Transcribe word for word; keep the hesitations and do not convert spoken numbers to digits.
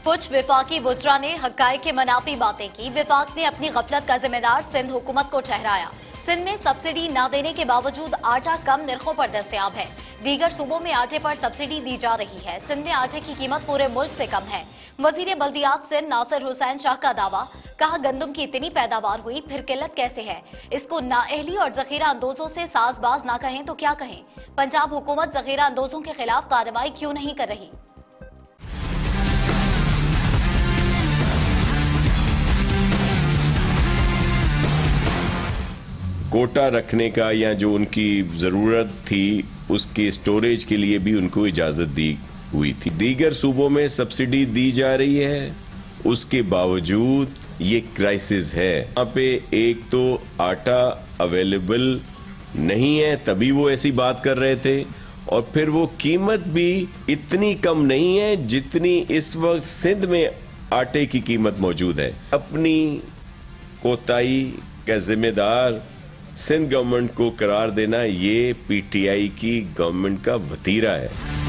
कुछ विफाकी वुज़रा ने हक़ाइक़ के मुनाफी बातें की। विफाक ने अपनी गफलत का जिम्मेदार सिंध हुकूमत को ठहराया। सिंध में सब्सिडी न देने के बावजूद आटा कम निर्खों पर दस्तयाब है। दीगर सूबों में आटे पर सब्सिडी दी जा रही है। सिंध में आटे की कीमत पूरे मुल्क से कम है। वजीर बल्दियात सिंध नासिर हुसैन शाह का दावा, कहा गंदम की इतनी पैदावार हुई फिर किल्लत कैसे है। इसको नाअहली और जखीरा अंदोजों से साजबाज ना कहें तो क्या कहें। पंजाब हुकूमत जखीरा अंदोजों के खिलाफ कार्रवाई क्यों नहीं कर रही। कोटा रखने का या जो उनकी ज़रूरत थी उसके स्टोरेज के लिए भी उनको इजाज़त दी हुई थी। दीगर सूबों में सब्सिडी दी जा रही है, उसके बावजूद ये क्राइसिस है। यहाँ पे एक तो आटा अवेलेबल नहीं है, तभी वो ऐसी बात कर रहे थे, और फिर वो कीमत भी इतनी कम नहीं है जितनी इस वक्त सिंध में आटे की कीमत मौजूद है। अपनी कोताही का जिम्मेदार सिंध गवर्नमेंट को करार देना ये पीटीआई की गवर्नमेंट का वतीरा है।